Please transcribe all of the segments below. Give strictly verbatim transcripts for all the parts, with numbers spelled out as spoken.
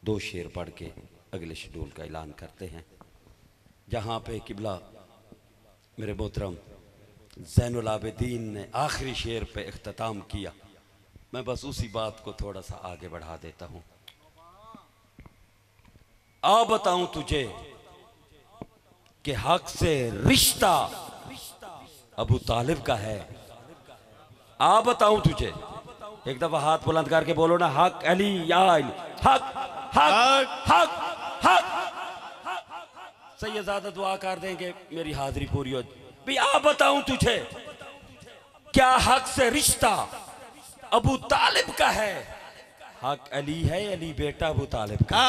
دو شعر پڑھ کے اگلے شیڈول کا اعلان کرتے ہیں، جہاں پہ قبلہ میرے محترم زین العابدین نے آخری شعر پہ اختتام کیا، میں بس اسی بات کو تھوڑا سا آگے بڑھا دیتا ہوں۔ آ بتاؤں تجھے کہ حق سے رشتہ ابو طالب کا ہے، آ بتاؤں تجھے، ایک دفعہ ہاتھ بلند کر کے بولو نا، حق علی یا علی، حق حق حق حق۔ سیدزادہ دعا کر دیں کہ میری حاضری پوری ہو بھی۔ آ بتاؤں تجھے کیا حق سے رشتہ ابو طالب کا ہے، حق علی ہے علی بیٹا ابو طالب کا۔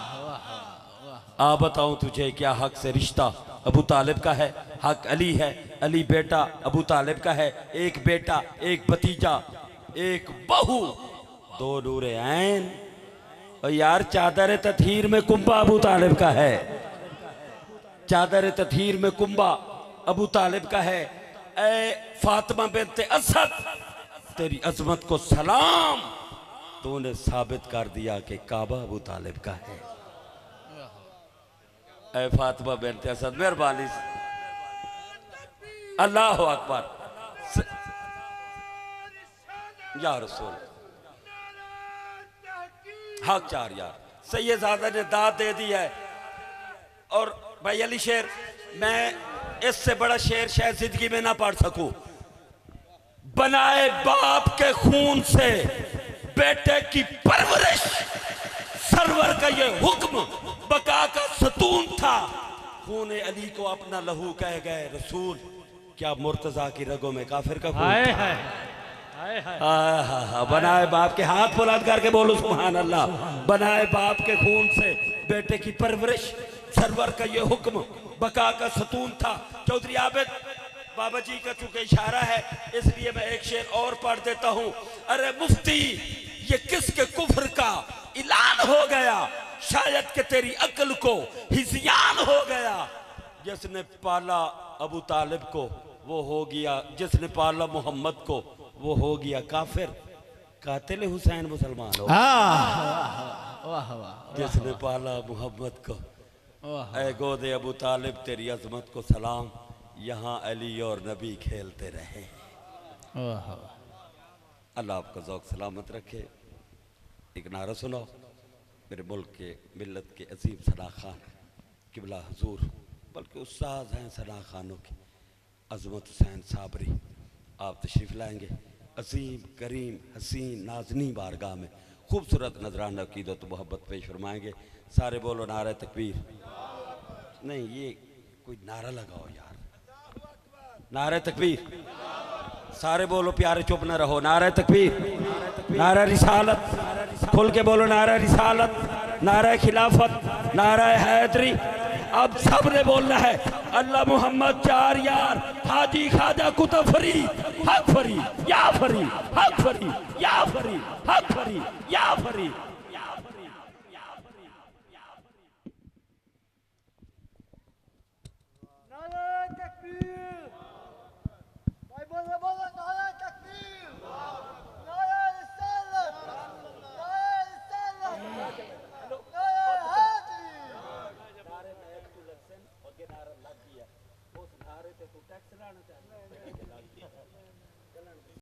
آ بتاؤں تجھے کیا حق سے رشتہ ابو طالب کا ہے، حق علی ہے علی بیٹا ابو طالب کا ہے، ایک بیٹا ایک بھتیجا ایک بہو دو نور عین۔ اور یار چادر تطہیر میں کنبہ ابو طالب کا ہے، چادر تطہیر میں کنبہ ابو طالب کا ہے۔ اے فاطمہ بنت اسد تیری عظمت کو سلام، تو نے ثابت کر دیا کہ کعبہ ابو طالب کا ہے۔ اے فاطمہ بنت اسد مہربانی سے اللہ اکبر یا رسول حق چار یار۔ سیدزادہ نے داد دے دی ہے، اور بھائی علی شیر میں اس سے بڑا شعر شاید زندگی میں نہ پڑھ سکوں۔ بنائے باپ کے خون سے بیٹے کی پرورش، سرور کا یہ حکم بقا کا ستون تھا، خون علی کو اپنا لہو کہہ گئے رسول، کیا مرتضیٰ کی رگوں میں کافر کا خون تھا؟ بنائے باپ کے، ہاتھ بلند کر کے بولو سبحان اللہ، بنائے باپ کے خون سے بیٹے کی پرورش، سرور کا یہ حکم بقا کا ستون تھا۔ چودھری عابد بابا جی کا چونکہ اشارہ ہے اس لیے میں ایک شعر اور پڑھ دیتا ہوں۔ ارے مفتی یہ کس کے کفر کا اعلان ہو گیا، شاید کہ تیری عقل کو ہذیان ہو گیا، جس نے پالا ابو طالب کو وہ ہو گیا، جس نے پالا محمد کو وہ ہو گیا کافر، قاتل حسین مسلمان ہو جس نے پالا محمد کو۔ اے گود ابو طالب تیری عظمت کو سلام، یہاں علی اور نبی کھیلتے رہے۔ اللہ آپ کا ذوق سلامت رکھے۔ ایک نعرہ سناؤ میرے ملک کے ملت کے عظیم ثنا خان قبلہ حضور، بلکہ استاذ ہیں ثنا خانوں کی، عظمت حسین صابری، آپ تشریف لائیں گے عظیم کریم حسین نازنی بارگاہ میں، خوبصورت نذرانہ عقیدت و محبت پیش فرمائیں گے۔ سارے بولو نعرہ تکبیر، نہیں یہ کوئی نعرہ لگاؤ یار، نعرہ تکبیر، سارے بولو پیارے چپ نہ رہو، نعرہ تکبیر، نعرہ رسالت، کھل کے بولو نعرہ رسالت، نعرہ خلافت، نعرہ حیدری۔ اب سب نے بولنا ہے اللہ محمد چار یار، حاجی خواجہ کتب فری، حق فری یا فری، حق فری یا فری، حق فری یا فری۔